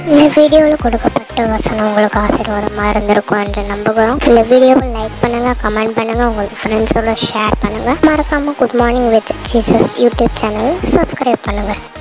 இந்த வீடியோவில் கொடுக்கப்பட்ட வசனம் உங்களுக்கு ஆசீர்வாதமாக இருந்திருக்கும் என்று நம்புகிறோம். இந்த வீடியோவை லைக் பண்ணுங்கள், கமெண்ட் பண்ணுங்கள், உங்களுக்கு ஃப்ரெண்ட்ஸோட ஷேர் பண்ணுங்கள். மறக்காமல் good morning with Jesus YouTube channel subscribe பண்ணுங்கள்.